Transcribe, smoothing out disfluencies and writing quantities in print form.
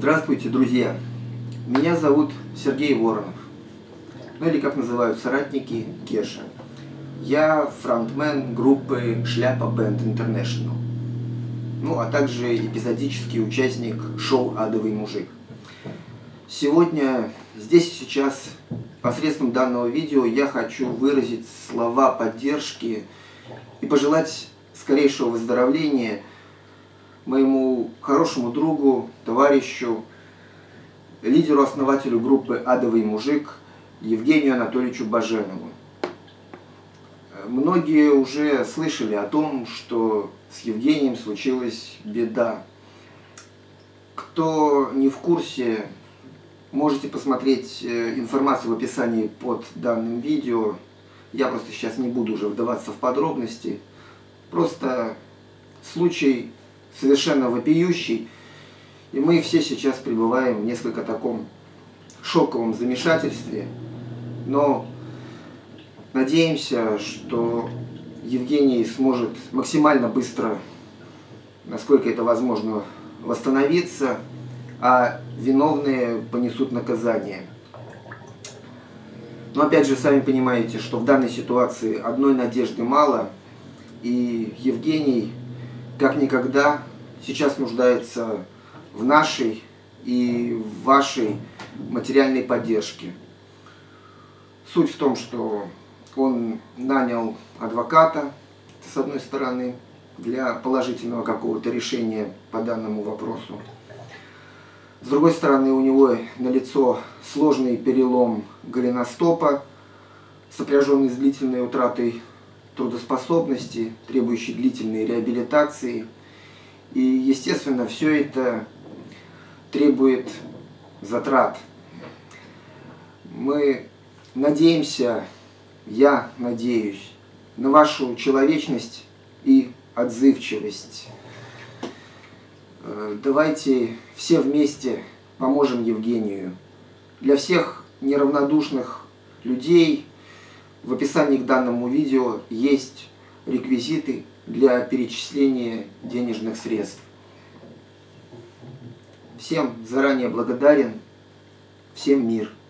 Здравствуйте, друзья! Меня зовут Сергей Воронов, ну или как называют соратники, Кеша. Я фронтмен группы Шляпа Бэнд International, ну а также эпизодический участник шоу «Адовый мужик». Сегодня, здесь и сейчас, посредством данного видео я хочу выразить слова поддержки и пожелать скорейшего выздоровления моему хорошему другу, товарищу, лидеру-основателю группы «Адовый мужик» Евгению Анатольевичу Баженову. Многие уже слышали о том, что с Евгением случилась беда. Кто не в курсе, можете посмотреть информацию в описании под данным видео. Я просто сейчас не буду уже вдаваться в подробности. Просто случай совершенно вопиющий, и мы все сейчас пребываем в несколько таком шоковом замешательстве, но надеемся, что Евгений сможет максимально быстро, насколько это возможно, восстановиться, а виновные понесут наказание. Но опять же, сами понимаете, что в данной ситуации одной надежды мало, и Евгений как никогда сейчас нуждается в нашей и в вашей материальной поддержке. Суть в том, что он нанял адвоката, с одной стороны, для положительного какого-то решения по данному вопросу. С другой стороны, у него налицо сложный перелом голеностопа, сопряженный с длительной утратой трудоспособности, требующий длительной реабилитации. И, естественно, все это требует затрат. Мы надеемся, я надеюсь, на вашу человечность и отзывчивость. Давайте все вместе поможем Евгению. Для всех неравнодушных людей в описании к данному видео есть реквизиты для перечисления денежных средств. Всем заранее благодарен. Всем мир.